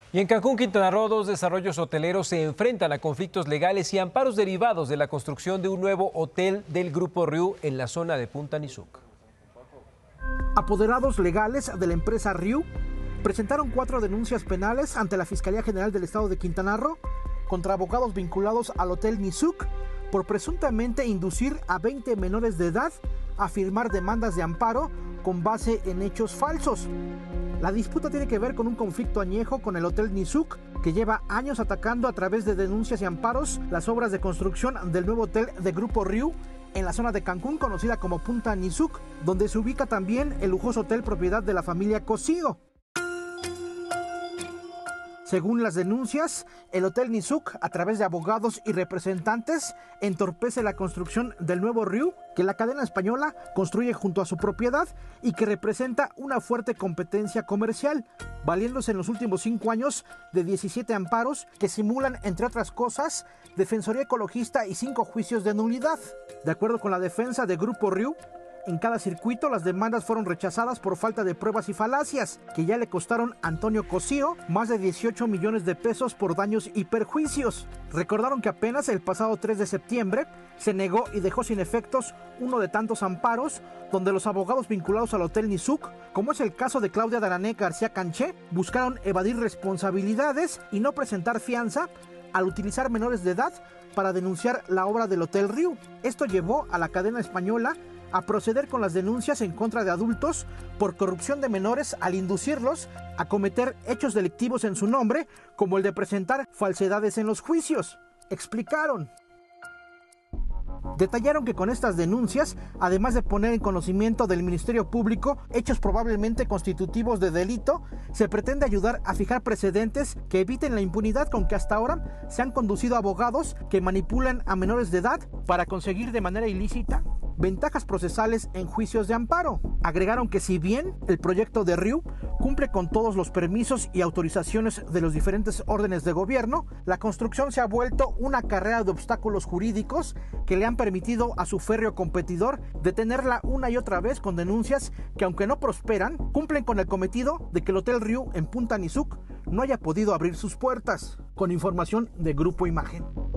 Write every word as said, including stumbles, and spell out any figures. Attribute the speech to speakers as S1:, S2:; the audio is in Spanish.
S1: Y en Cancún, Quintana Roo, dos desarrollos hoteleros se enfrentan a conflictos legales y amparos derivados de la construcción de un nuevo hotel del Grupo Riu en la zona de Punta Nizuc.
S2: Apoderados legales de la empresa Riu presentaron cuatro denuncias penales ante la Fiscalía General del Estado de Quintana Roo contra abogados vinculados al Hotel Nizuc por presuntamente inducir a veinte menores de edad a firmar demandas de amparo con base en hechos falsos. La disputa tiene que ver con un conflicto añejo con el Hotel Nizuc, que lleva años atacando a través de denuncias y amparos las obras de construcción del nuevo hotel de Grupo Riu en la zona de Cancún, conocida como Punta Nizuc, donde se ubica también el lujoso hotel propiedad de la familia Cosío. Según las denuncias, el Hotel Nizuc, a través de abogados y representantes, entorpece la construcción del nuevo Riu que la cadena española construye junto a su propiedad y que representa una fuerte competencia comercial, valiéndose en los últimos cinco años de diecisiete amparos que simulan, entre otras cosas, defensoría ecologista y cinco juicios de nulidad. De acuerdo con la defensa de Grupo Riu, en cada circuito las demandas fueron rechazadas por falta de pruebas y falacias, que ya le costaron a Antonio Cosío más de dieciocho millones de pesos por daños y perjuicios. Recordaron que apenas el pasado tres de septiembre se negó y dejó sin efectos uno de tantos amparos donde los abogados vinculados al Hotel Nizuc, como es el caso de Claudia Darané García Canché, buscaron evadir responsabilidades y no presentar fianza al utilizar menores de edad para denunciar la obra del Hotel Riu. Esto llevó a la cadena española a proceder con las denuncias en contra de adultos por corrupción de menores al inducirlos a cometer hechos delictivos en su nombre, como el de presentar falsedades en los juicios. Explicaron. Detallaron que con estas denuncias, además de poner en conocimiento del Ministerio Público hechos probablemente constitutivos de delito, se pretende ayudar a fijar precedentes que eviten la impunidad con que hasta ahora se han conducido abogados que manipulan a menores de edad para conseguir de manera ilícita ventajas procesales en juicios de amparo. Agregaron que si bien el proyecto de Riu cumple con todos los permisos y autorizaciones de los diferentes órdenes de gobierno, la construcción se ha vuelto una carrera de obstáculos jurídicos que le han permitido a su férreo competidor detenerla una y otra vez con denuncias que, aunque no prosperan, cumplen con el cometido de que el Hotel Riu en Punta Nizuc no haya podido abrir sus puertas. Con información de Grupo Imagen.